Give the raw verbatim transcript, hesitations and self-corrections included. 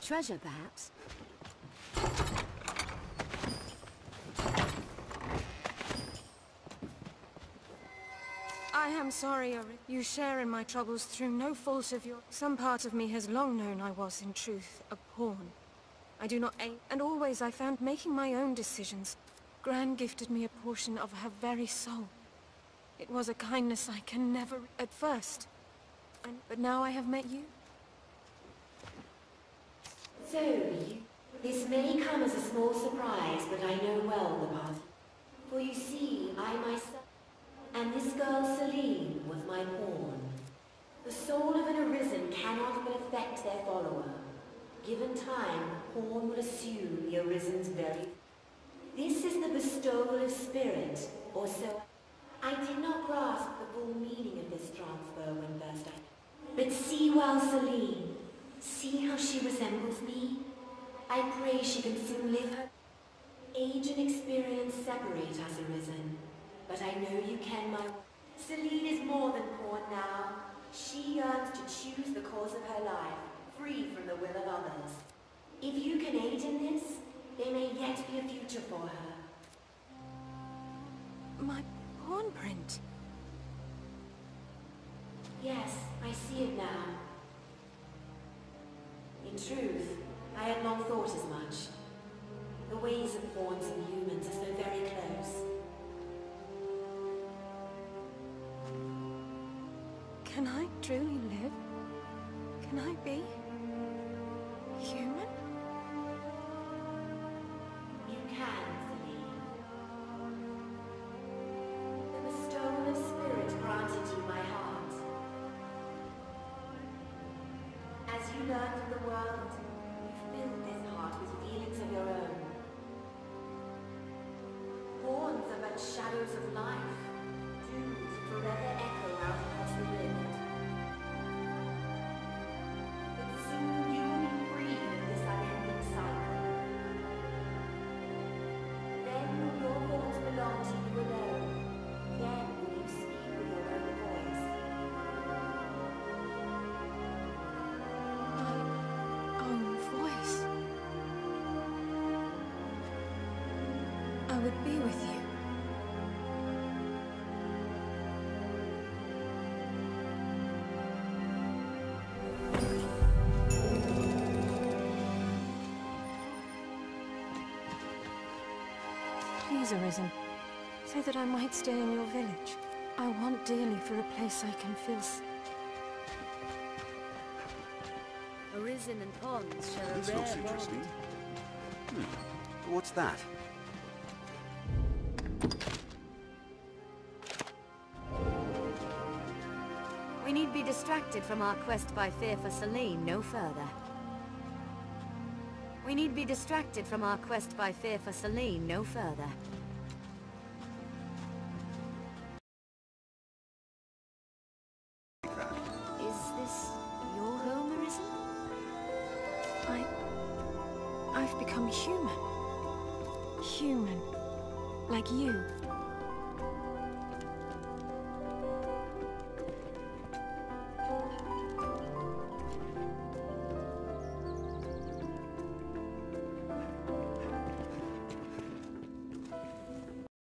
Treasure, perhaps? I am sorry, Ori. You share in my troubles through no fault of yours. Some part of me has long known I was, in truth, a pawn. I do not aim, and always I found making my own decisions. Gran gifted me a portion of her very soul. It was a kindness I can never... at first. And, but now I have met you. So, you... This may come as a small surprise, but I know well the path. For you see, I myself... And this girl, Celine, was my pawn. The soul of an Arisen cannot but affect their follower. Given time, the pawn will assume the Arisen's very... This is the bestowal of spirit, or so... I did not grasp the full meaning of this transfer when first I... But see well, Celine. See how she resembles me? I pray she can soon live her... Age and experience separate us, Arisen. But I know you can, my... Celine is more than pawn now. She yearns to choose the course of her life, free from the will of others. If you can aid in this, there may yet be a future for her. My pawn print? Yes, I see it now. In truth, I had long thought as much. The ways of pawns and humans are so very close. Can I truly live? Can I be human? You can, Celine. The bestowal of spirit granted you my heart. As you learned of the world, you filled this heart with feelings of your own. Pawns are but shadows of life, doomed to forever echo out across the rift. But soon you will be freed of this unending cycle. Then will your thoughts belong to you alone. Then will you speak with your own voice. My own voice. I would be with you. Please, Arisen, say that I might stay in your village. I want dearly for a place I can feel s- Arisen and pawns share a This rare looks bond. interesting. Hmm. What's that? We need be distracted from our quest by fear for Celine no further. We need be distracted from our quest by fear for Celine no further. Is this your home, Arisen? I... I've become human. Human. Like you.